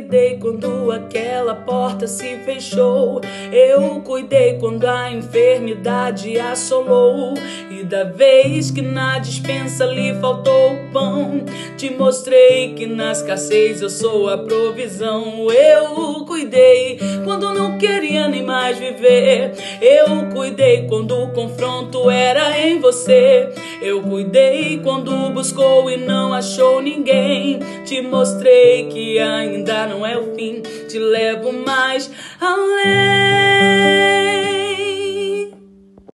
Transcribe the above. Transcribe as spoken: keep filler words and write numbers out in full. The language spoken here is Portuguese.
cuidei quando aquela porta se fechou. Eu cuidei quando a enfermidade assolou. E da vez que na despensa lhe faltou o pão, te mostrei que na escassez eu sou a provisão. Eu cuidei quando não queria nem mais viver. Eu cuidei quando o confronto era em você. Eu cuidei quando buscou e não achou ninguém. Te mostrei que ainda não é o fim, te levo mais além.